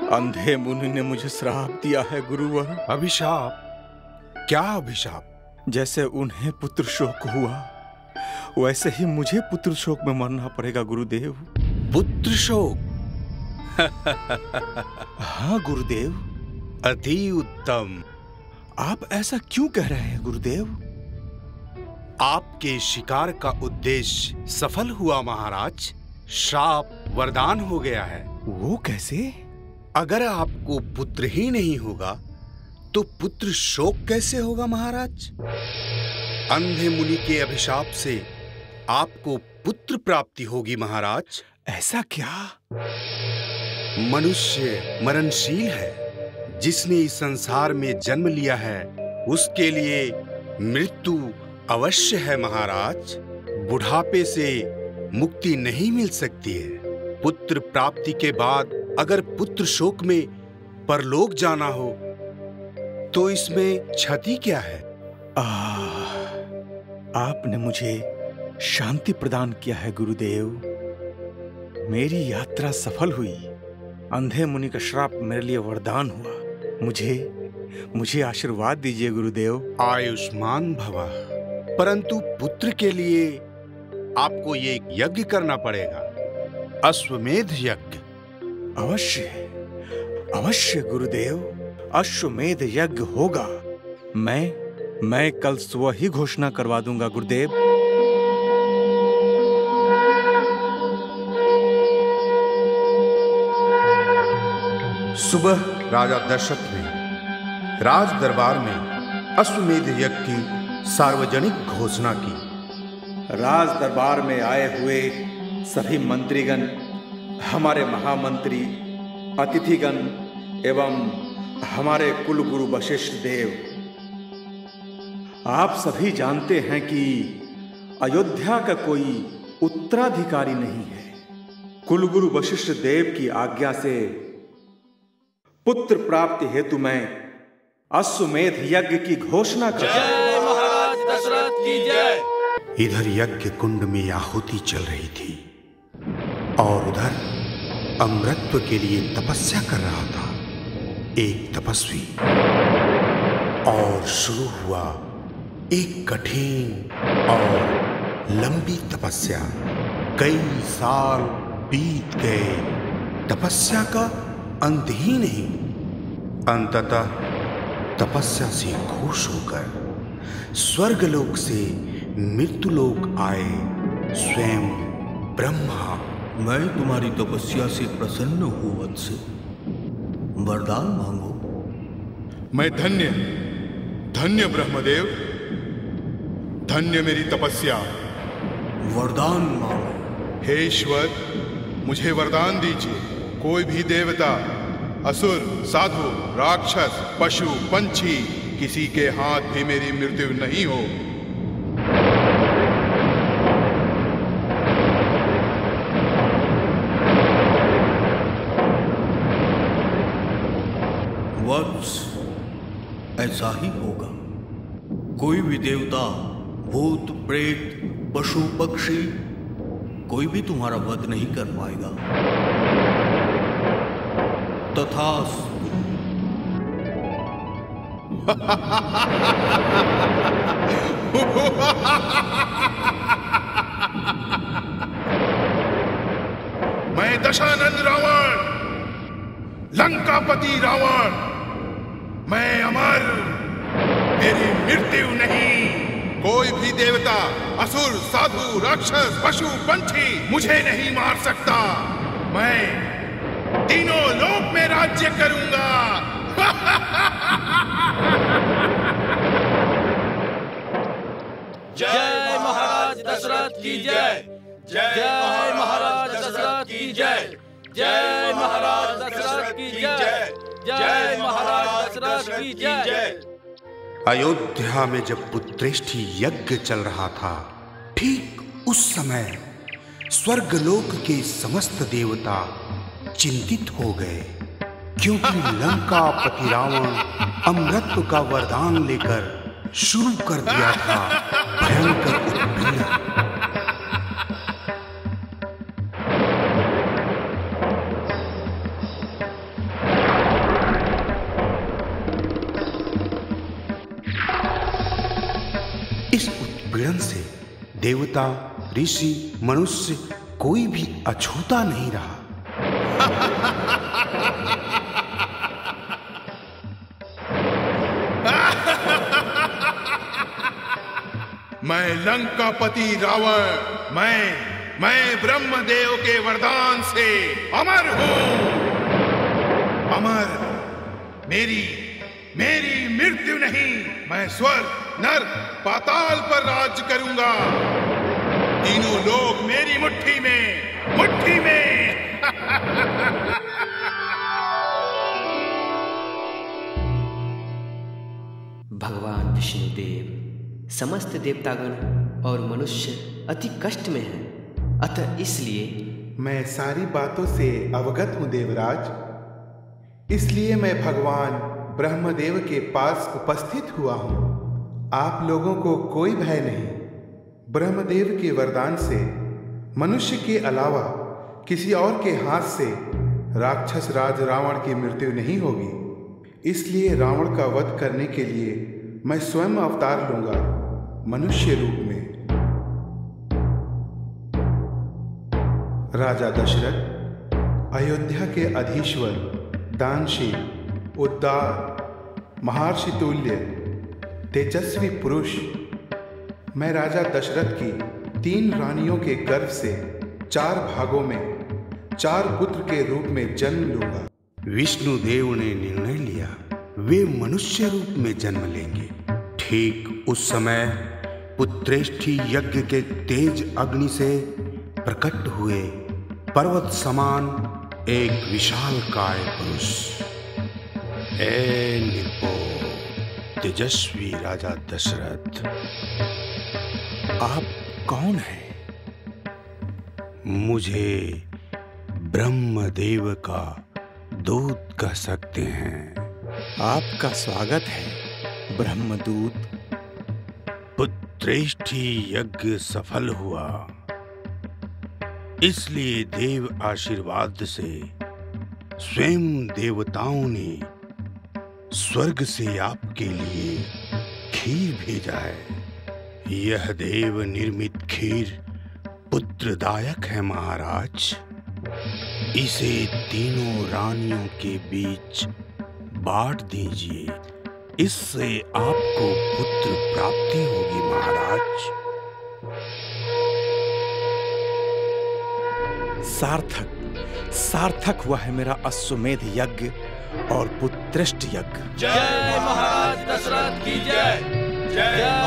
अंधे मुनि ने मुझे श्राप दिया है गुरुवर। अभिशाप? क्या अभिशाप? जैसे उन्हें पुत्र शोक हुआ वैसे ही मुझे पुत्र शोक में मरना पड़ेगा गुरुदेव। पुत्र शोक? हाँ गुरुदेव। अति उत्तम। आप ऐसा क्यों कह रहे हैं गुरुदेव? आपके शिकार का उद्देश्य सफल हुआ महाराज। श्राप वरदान हो गया है। वो कैसे? अगर आपको पुत्र ही नहीं होगा तो पुत्र शोक कैसे होगा महाराज? अंधे मुनि के अभिशाप से आपको पुत्र प्राप्ति होगी महाराज। ऐसा क्या? मनुष्य मरणशील है। जिसने इस संसार में जन्म लिया है उसके लिए मृत्यु अवश्य है महाराज। बुढ़ापे से मुक्ति नहीं मिल सकती है। पुत्र प्राप्ति के बाद अगर पुत्र शोक में परलोक जाना हो तो इसमें क्षति क्या है? आपने मुझे शांति प्रदान किया है गुरुदेव। मेरी यात्रा सफल हुई। अंधे मुनि का श्राप मेरे लिए वरदान हुआ। मुझे आशीर्वाद दीजिए गुरुदेव। आयुष्मान भवः। परंतु पुत्र के लिए आपको ये यज्ञ करना पड़ेगा, अश्वमेध यज्ञ। अवश्य अवश्य गुरुदेव, अश्वमेध यज्ञ होगा। मैं कल सुबह ही घोषणा करवा दूंगा गुरुदेव। सुबह राजा दशरथ ने राज दरबार में अश्वमेध यज्ञ की सार्वजनिक घोषणा की। राज दरबार में आए हुए सभी मंत्रीगण, हमारे महामंत्री, अतिथिगण एवं हमारे कुलगुरु वशिष्ठ देव, आप सभी जानते हैं कि अयोध्या का कोई उत्तराधिकारी नहीं है। कुलगुरु वशिष्ठ देव की आज्ञा से पुत्र प्राप्ति हेतु मैं अश्वमेध यज्ञ की घोषणा कर। जय महाराज दशरथ की जय। इधर यज्ञ कुंड में आहुति चल रही थी और उधर अमृतत्व के लिए तपस्या कर रहा था एक तपस्वी। और शुरू हुआ एक कठिन और लंबी तपस्या। कई साल बीत गए, तपस्या का अंत ही नहीं। अंततः तपस्या से खुश होकर स्वर्गलोक से मृत्युलोक आए स्वयं ब्रह्मा। मैं तुम्हारी तपस्या से प्रसन्न हूं वत्स, वरदान मांगो। मैं धन्य धन्य ब्रह्मदेव, धन्य मेरी तपस्या। वरदान मांगो। हे ईश्वर, मुझे वरदान दीजिए। कोई भी देवता, असुर, साधु, राक्षस, पशु, पंछी, किसी के हाथ भी मेरी मृत्यु नहीं हो। वत्स, ऐसा ही होगा। कोई भी देवता, भूत, प्रेत, पशु, पक्षी, कोई भी तुम्हारा वध नहीं कर पाएगा। तथास्तु। मैं दशानंद रावण, लंकापति रावण, मैं अमर, मेरी मृत्यु नहीं। कोई भी देवता, असुर, साधु, राक्षस, पशु, पंछी मुझे नहीं मार सकता। मैं तीनों लोक में राज्य करूंगा। जय महाराज दशरथ की जय। जय महाराज दशरथ की जय। जय महाराज दशरथ की जय। जय महाराज दशरथ की जय। अयोध्या में जब पुत्रेष्ठी यज्ञ चल रहा था, ठीक उस समय स्वर्गलोक के समस्त देवता चिंतित हो गए, क्योंकि लंकापति रावण अमृतत्व का वरदान लेकर शुरू कर दिया था भयंकर उत्पीड़न। देवता, ऋषि, मनुष्य कोई भी अछूता नहीं रहा। मैं लंकापति रावण, मैं ब्रह्मदेव के वरदान से अमर हूं। अमर, मेरी मृत्यु नहीं। मैं स्वर्ग, नर्क, पाताल पर राज करूंगा। तीनों लोग मेरी मुट्ठी में। भगवान विष्णुदेव समस्त देवतागण और मनुष्य अति कष्ट में हैं, अतः इसलिए मैं सारी बातों से अवगत हूं देवराज। इसलिए मैं भगवान ब्रह्मदेव के पास उपस्थित हुआ हूं। आप लोगों को कोई भय नहीं। ब्रह्मदेव के वरदान से मनुष्य के अलावा किसी और के हाथ से राक्षस राज रावण की मृत्यु नहीं होगी। इसलिए रावण का वध करने के लिए मैं स्वयं अवतार लूंगा, मनुष्य रूप में। राजा दशरथ, अयोध्या के अधीश्वर, दानशील, उदार, महर्षि तुल्य, तेजस्वी पुरुष, मैं राजा दशरथ की 3 रानियों के गर्भ से 4 भागों में 4 पुत्र के रूप में जन्म लूंगा। विष्णुदेव ने निर्णय लिया वे मनुष्य रूप में जन्म लेंगे। ठीक उस समय पुत्रेष्ठी यज्ञ के तेज अग्नि से प्रकट हुए पर्वत समान एक विशालकाय पुरुष। ए निर्भय तेजस्वी राजा दशरथ, आप कौन हैं? मुझे ब्रह्मदेव का दूत कह सकते हैं। आपका स्वागत है ब्रह्मदूत। पुत्रेष्ठी यज्ञ सफल हुआ, इसलिए देव आशीर्वाद से स्वयं देवताओं ने स्वर्ग से आपके लिए खीर भेजा है। यह देव निर्मित खीर पुत्रदायक है महाराज। इसे तीनों रानियों के बीच बांट दीजिए, इससे आपको पुत्र प्राप्ति होगी महाराज। सार्थक हुआ है मेरा अश्वमेध यज्ञ और पुत्रेष्ठ यज्ञ। जय महाराज दशरथ की जय। जय